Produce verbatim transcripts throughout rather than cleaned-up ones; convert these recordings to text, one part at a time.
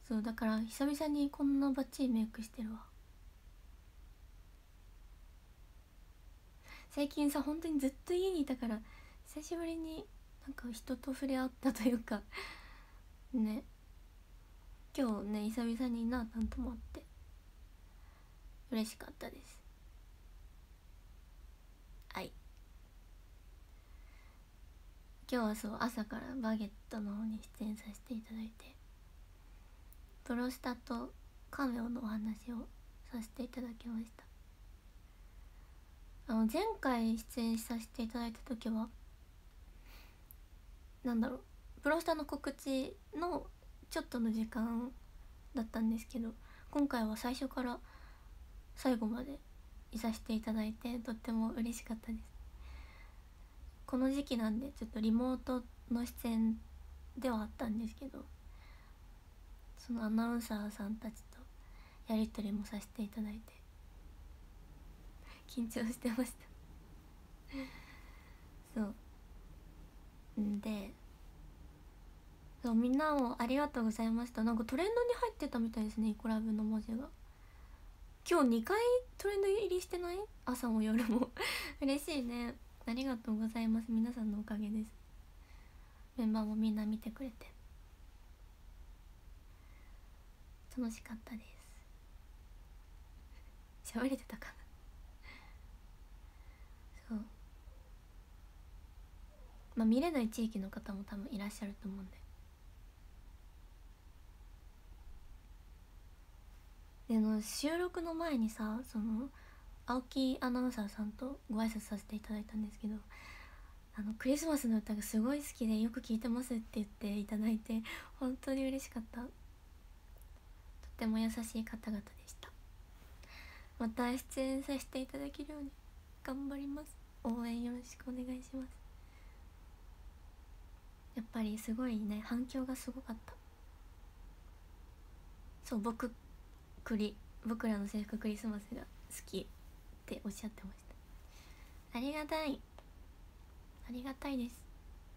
そうだから久々にこんなバッチリメイクしてるわ。最近さ本当にずっと家にいたから久しぶりになんか人と触れ合ったというかね、今日ね久々になあたんとも会って嬉しかったです。はい、今日はそう朝からバゲットの方に出演させていただいて、プロスタとカメオのお話をさせていただきました。あの前回出演させていただいた時はなんだろう、プロスタの告知のちょっとの時間だったんですけど、今回は最初から最後までいさせていただいてとっても嬉しかったです。この時期なんでちょっとリモートの出演ではあったんですけど、そのアナウンサーさんたちとやり取りもさせていただいて緊張してましたそうんで、そうみんなもありがとうございました。なんかトレンドに入ってたみたいですね、イコラブの文字が。今日にかいトレンド入りしてない？朝も夜も嬉しいね、ありがとうございます。皆さんのおかげです。メンバーもみんな見てくれて楽しかったです。喋れてたかなそう、まあ見れない地域の方も多分いらっしゃると思うんで、での収録の前にさ、その青木アナウンサーさんとご挨拶させていただいたんですけど、あのクリスマスの歌がすごい好きでよく聴いてますって言っていただいて本当に嬉しかった。とっても優しい方々でした。また出演させていただけるように頑張ります。応援よろしくお願いします。やっぱりすごいね、反響がすごかった。そう、僕クリ僕らの制服クリスマスが好きっておっしゃってました。ありがたいありがたいです。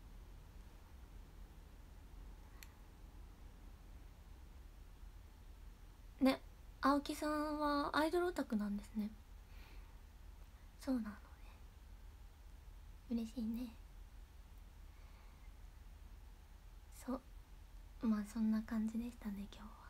ね、青木さんはアイドルオタクなんですね。そうなのね、嬉しいね。そう、まあそんな感じでしたね今日は。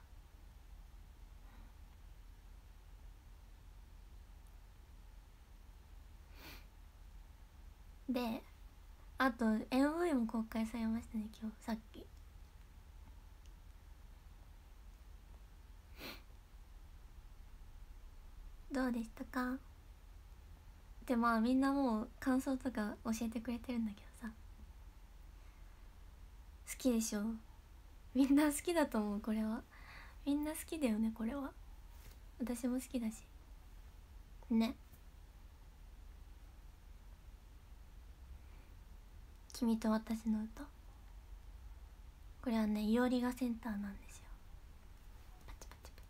で、あと エムブイ も公開されましたね今日、さっき。どうでしたか？でまあみんなもう感想とか教えてくれてるんだけどさ、好きでしょ？みんな好きだと思う。これはみんな好きだよね。これは私も好きだしね。君と私の歌、これはねいおりがセンターなんですよ。パチパチパチ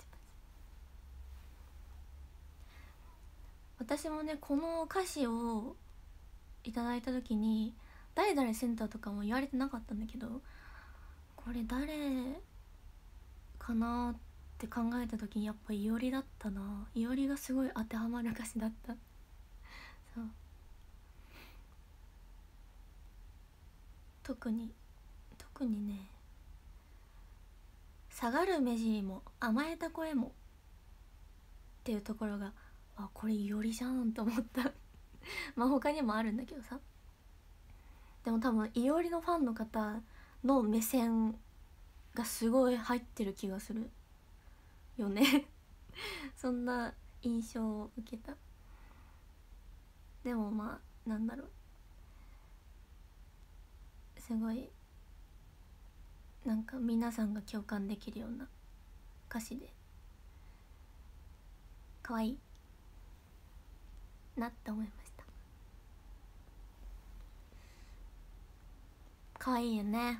パチ。私もねこの歌詞をいただいた時に誰々センターとかも言われてなかったんだけど、これ誰かなって考えた時にやっぱいおりだったな。いおりがすごい当てはまる歌詞だったそう、特に特にね、下がる目尻も甘えた声もっていうところが、あこれいおりじゃんと思ったまあ他にもあるんだけどさ、でも多分いおりのファンの方の目線がすごい入ってる気がするよねそんな印象を受けた。でもまあなんだろう、すごいなんか皆さんが共感できるような歌詞で可愛いなって思いました。可愛いよね。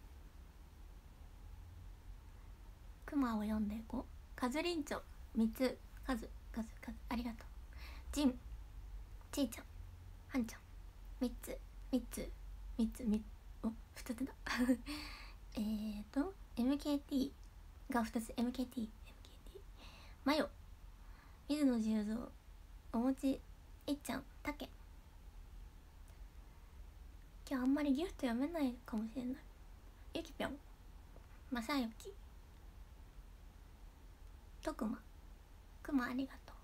クマを読んでいこう。カズリンチョみっつ、カズカズカズありがとう。ジンちーちゃんハンちゃんみっつみっつみっつみっつおふたつだえーと エムケーティーがふたつ エムケーティー エムケーティー マヨ水野十三おもちいっちゃんたけ。今日あんまりギフト読めないかもしれない。ゆきぴょんまさゆきとくまくまありがと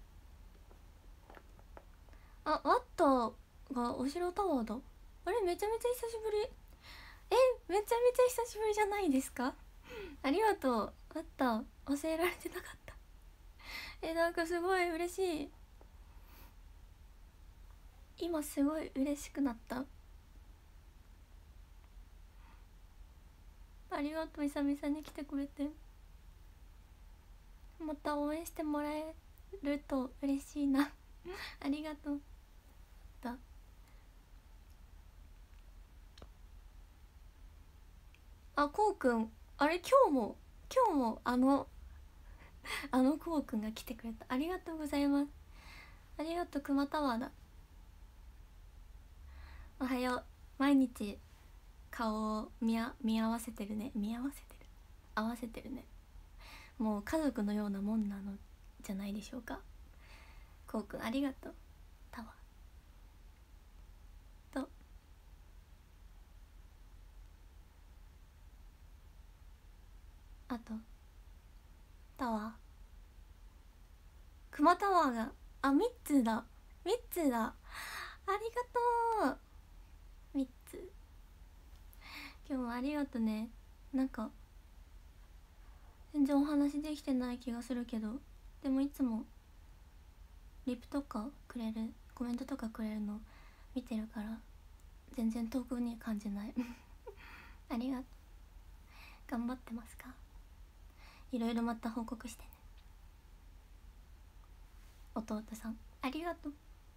う。あ、ワッタがお城タワーだ。あれめちゃめちゃ久しぶり。えめちゃめちゃ久しぶりじゃないですか。ありがとう。ワッタ忘れられてなかった。えなんかすごい嬉しい。今すごい嬉しくなった。ありがとう、久々に来てくれて。また応援してもらえると嬉しいなありがとう。だあ、こうくんあれ今日も今日もあのあのこうくんが来てくれた。ありがとうございます。ありがとう、くまタワーだ。おはよう。毎日顔を見あ見合わせてるね。見合わせてる合わせてるね。もう家族のようなもんなのじゃないでしょうか。こうくんありがとう。タワーとあとタワーくまタワーがあみっつだみっつだ。ありがとうみっつ。今日もありがとね。なんか全然お話できてない気がするけど、でもいつもリプとかくれるコメントとかくれるの見てるから全然遠くに感じないありがとう。頑張ってますか。いろいろまた報告してね。弟さんありがとう。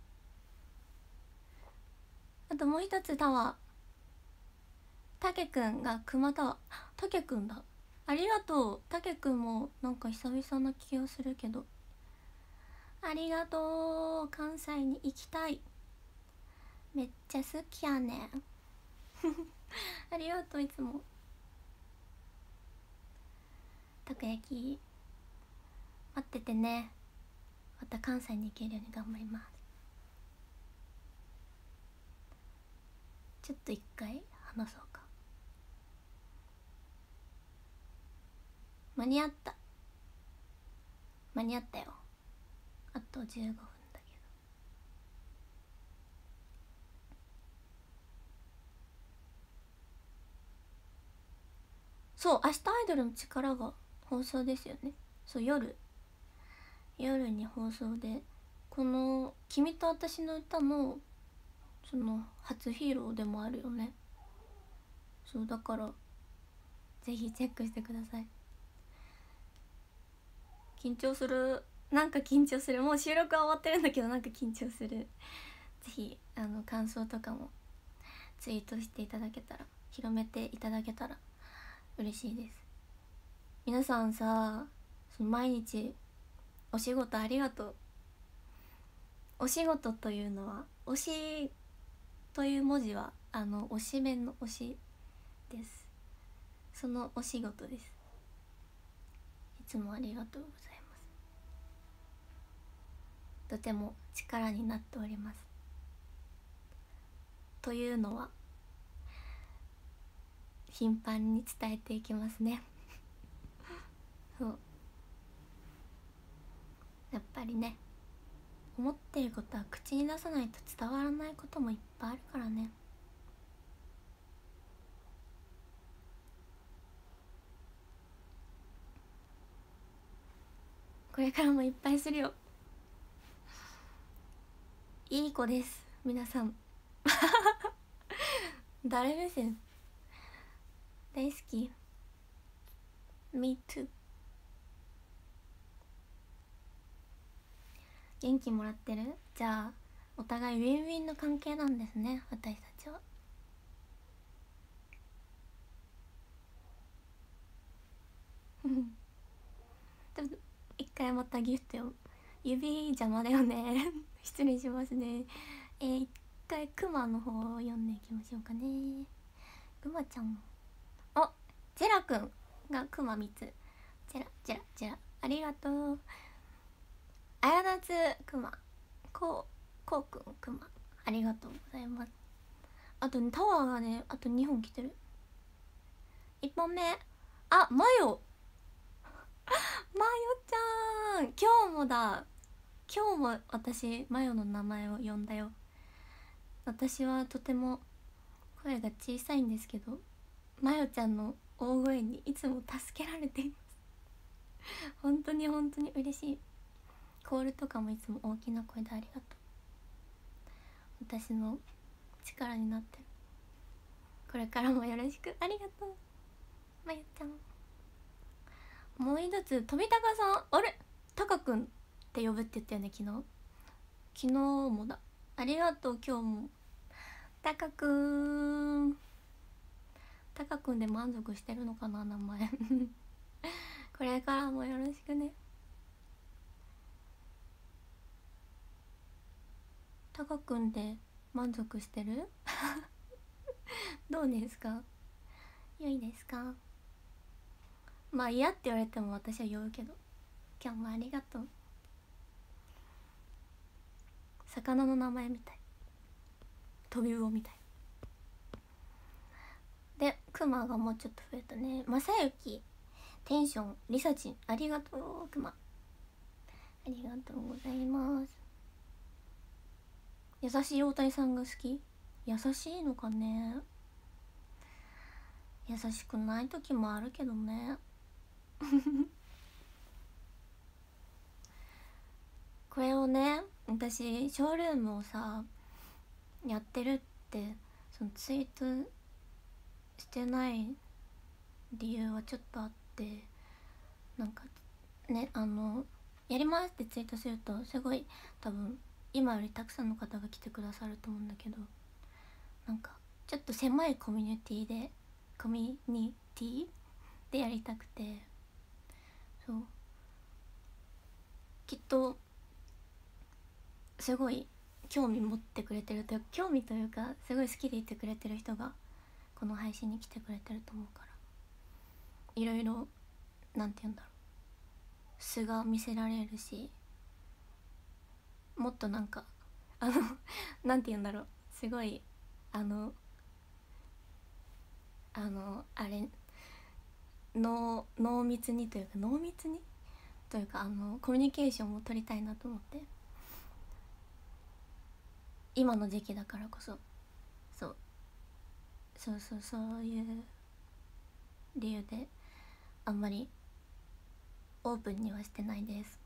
あともう一つタワーたけくんがくまタワー。たけくんだ。ありがとう。たけくんもなんか久々な気がするけどありがとう。関西に行きたい。めっちゃ好きやねんありがとう。いつもたこ焼き待っててね。また関西に行けるように頑張ります。ちょっと一回話そうか。間に合った間に合ったよ。あとじゅうごふんだけど。そう明日アイドルの力が放送ですよね。そう夜夜に放送でこの「君と私の歌」のその初披露でもあるよね。そうだからぜひチェックしてください。緊張する。なんか緊張する。もう収録は終わってるんだけどなんか緊張する。ぜひあの感想とかもツイートしていただけたら広めていただけたら嬉しいです。皆さんさその毎日お仕事ありがとう。お仕事というのは推しという文字はあの推しメンの推しです。そのお仕事です。いつもありがとうございます。とても力になっております。というのは頻繁に伝えていきますねそうやっぱりね思っていることは口に出さないと伝わらないこともいっぱいあるからね。これからもいっぱいするよ。いい子です皆さん誰目線。大好き Me too。 元気もらってる。じゃあお互いウィンウィンの関係なんですね私たちは。一回またギフトを指邪魔だよね失礼しますね。えー、一回クマの方を読んでいきましょうかね。クマちゃんあジェラくんがクマみっつチラチラチラありがとう。あやなつくまこうこうくんくまありがとうございます。あと、ね、タワーがねあとにほん来てる。いっぽんめあマヨマヨちゃん今日もだ。今日も私マヨの名前を呼んだよ。私はとても声が小さいんですけどマヨちゃんの大声にいつも助けられています本当に本当に嬉しい。コールとかもいつも大きな声でありがとう。私の力になってる。これからもよろしくありがとうまゆちゃん。もう一つ飛びたかさんあれたかくんって呼ぶって言ったよね昨日。昨日もだありがとう。今日もたかくんたかくんで満足してるのかな名前これからもよろしくね。たかくんで満足してるどうですか。良いですか。まあ嫌って言われても私は呼ぶけど今日もありがとう。魚の名前みたいトビウオみたいでクマがもうちょっと増えたね。まさゆきテンションリサチンありがとうクマありがとうございます。優しい大谷さんが好き。優しいのかね。優しくない時もあるけどねこれをね私ショールームをさやってるってそのツイートしてない理由はちょっとあって、なんかねあのやりますってツイートするとすごい多分今よりたくさんの方が来てくださると思うんだけど、なんかちょっと狭いコミュニティでコミュニティでやりたくて、そうきっとすごい興味持ってくれてるというか興味というかすごい好きでいてくれてる人がこの配信に来てくれてると思うから、いろいろなんて言うんだろう素が見せられるし、もっとなんかあのなんて言うんだろうすごいあのあのあれ濃濃密にというか濃密にというかあのコミュニケーションを取りたいなと思って、今の時期だからこそそうそうそうそういう理由であんまりオープンにはしてないです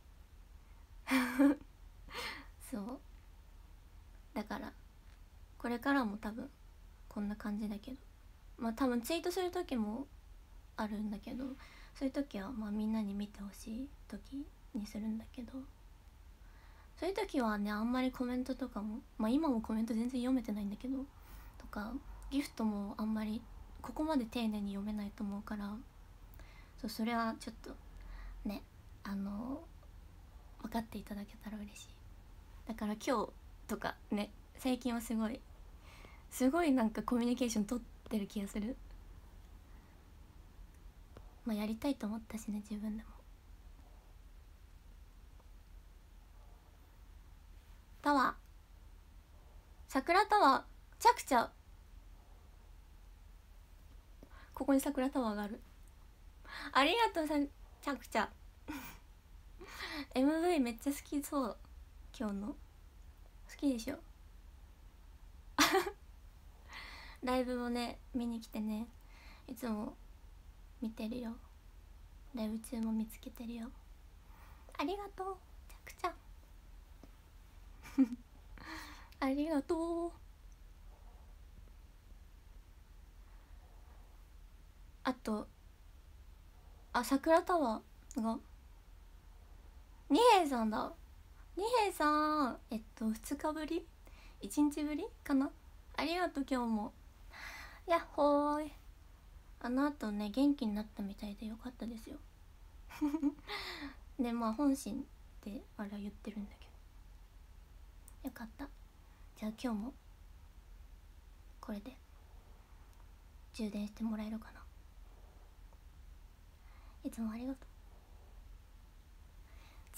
そうだからこれからも多分こんな感じだけど、まあ多分ツイートする時もあるんだけど、そういう時はまあみんなに見てほしい時にするんだけど、そういう時はねあんまりコメントとかもまあ今もコメント全然読めてないんだけどとかギフトもあんまりここまで丁寧に読めないと思うから、そうそれはちょっとねあの分かっていただけたら嬉しい。だから今日とかね最近はすごいすごいなんかコミュニケーション取ってる気がする。まあやりたいと思ったしね自分でも。タワー桜タワーちゃくちゃここに桜タワーがある。ありがとうさちゃくちゃエムブイ めっちゃ好きそう。今日の好きでしょライブもね見に来てね、いつも見てるよ。ライブ中も見つけてるよ。ありがとうちゃくちゃありがとう。あとあ桜タワーが二平さんだ。二平さんえっとふつかぶりいちにちぶりかな。ありがとう今日もやっほーい。あのあとね元気になったみたいでよかったですよでまあ本心ってあれは言ってるんだけどよかった。じゃあ今日もこれで充電してもらえるかな。いつもありがと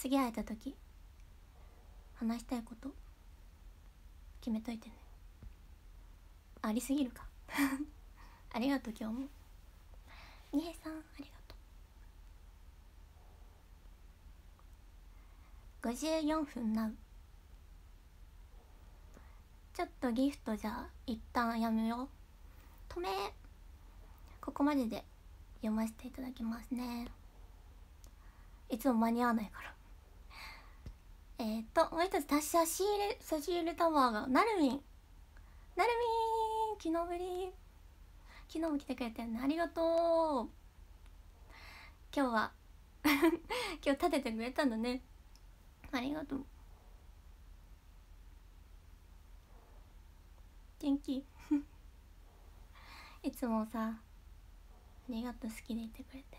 次会えた時話したいこと決めといてね。ありすぎるかありがとう今日もにへいさん、ありがとう。ごじゅうよんふんなう。ちょっとギフトじゃあ一旦やめよう。止め。ここまでで読ませていただきますね。いつも間に合わないからえーっともう一つ、差し入れ差し入れタワーがなるみんなるみん昨日ぶり、昨日も来てくれたよね、ありがとう。今日は今日立ててくれたんだね、ありがとう。元気いつもさ、ありがとう、好きでいてくれて。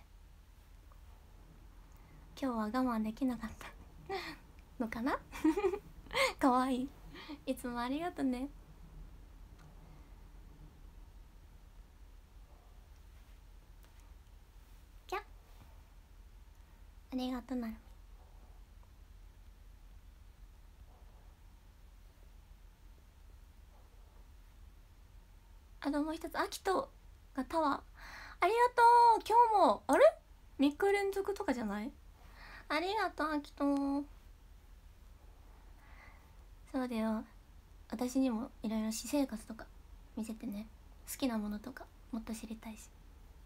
今日は我慢できなかったのかなかわいい、いつもありがとね。キャッ、ありがとなるみ。あともう一つ、あきとがタワー、ありがとう。今日もあれみっか連続とかじゃない？ありがとうあきと。そうだよ、私にもいろいろ私生活とか見せてね。好きなものとかもっと知りたいし。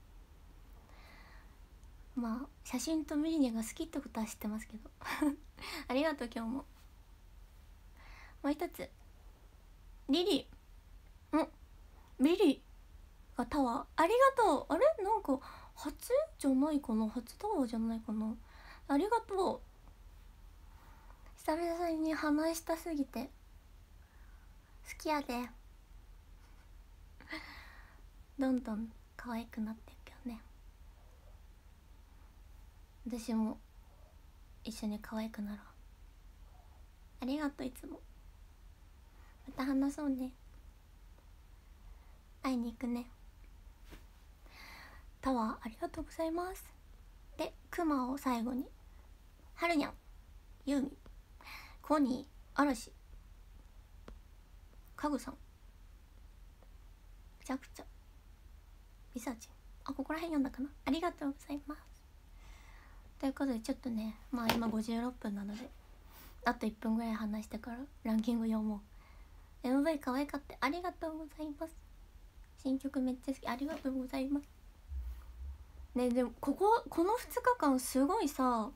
まあ写真とミリニが好きってことは知ってますけどありがとう今日も。もう一つ、リリー、んリリーがタワー、ありがとう。あれなんか初じゃないかな、初タワーじゃないかな、ありがとう。久々に話したすぎて好きやでどんどん可愛くなってるけどね。私も一緒に可愛くなろう。ありがとう、いつも。また話そうね、会いに行くね。タワーありがとうございます。で、クマを最後に、はるにゃん、ユーミン、コニー、嵐、かぐさん、くちゃくちゃ、みさちん、あ、ここら辺読んだかな、ありがとうございます。ということでちょっとね、まあ今ごじゅうろっぷんなのであといっぷんぐらい話してからランキング読もう。 エムブイ 可愛かった、ありがとうございます。新曲めっちゃ好き、ありがとうございますね。でもこここのふつかかんすごいさ、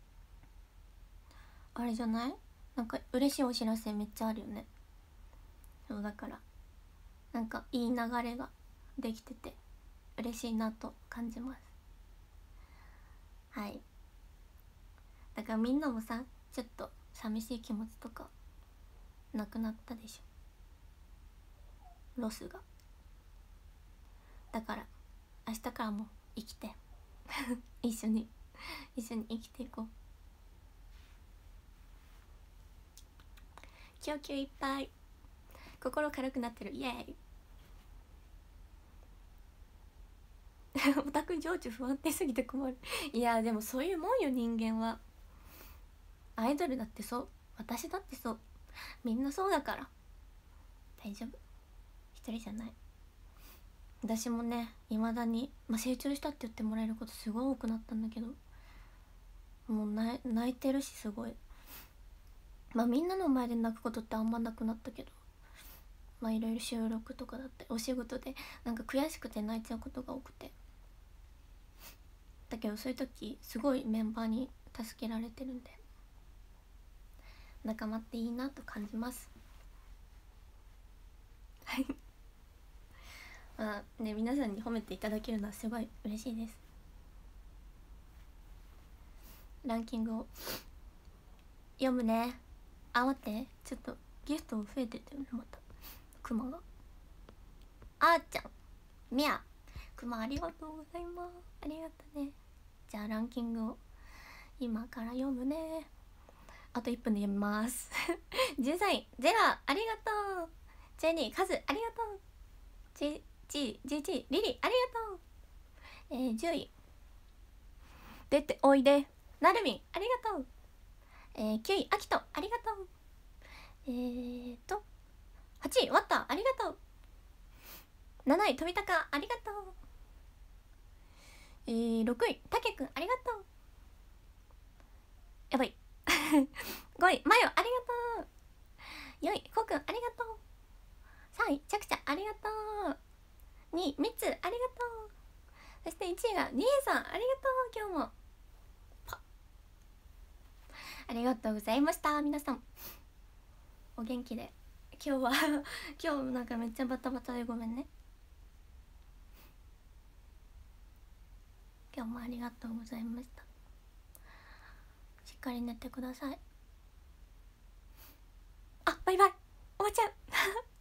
あれじゃない、なんか嬉しいお知らせめっちゃあるよね。そうだからなんかいい流れができてて嬉しいなと感じます。はい、だからみんなもさ、ちょっと寂しい気持ちとかなくなったでしょ、ロスが。だから明日からも生きて一緒に一緒に生きていこう。キュンキュンいっぱい、心軽くなってる、イエーイオタク情緒不安定すぎて困るいやでもそういうもんよ、人間は。アイドルだってそう、私だってそう、みんなそうだから大丈夫、一人じゃない。私もね、いまだに、まあ、成長したって言ってもらえることすごい多くなったんだけど、もう泣いてるし、すごい。まあみんなの前で泣くことってあんまなくなったけど、まあいろいろ収録とかだったりお仕事でなんか悔しくて泣いちゃうことが多くて、だけどそういう時すごいメンバーに助けられてるんで、仲間っていいなと感じます。はいまあね、皆さんに褒めていただけるのはすごい嬉しいです。ランキングを読むね。あ、待って、ちょっとギフト増えてたよね、また。クマが、あーちゃん、みや、クマありがとうございます。ありがとね。じゃあランキングを今から読むね。あといっぷんで読みますじゅうさんい、ゼラ、ありがとう。じゅうにい、カズ、ありがとう。じゅういちい、じゅういちい、リリ、ありがとう。えー、じゅうい、出ておいで、なるみん、ありがとう。 えー、きゅういあきとありがとう。えーとはちいわったありがとう。なないとびたかありがとう。えー、ろくいたけくんありがとう。やばいごいまよありがとう。よいこくんありがとう。さんいちゃくちゃありがとう。にいみつありがとう。そしていちいがにえさんありがとう。今日もパありがとうございました。皆さんお元気で。今日は今日なんかめっちゃバタバタでごめんね。今日もありがとうございました。しっかり寝てください。あ、バイバイ。おばちゃん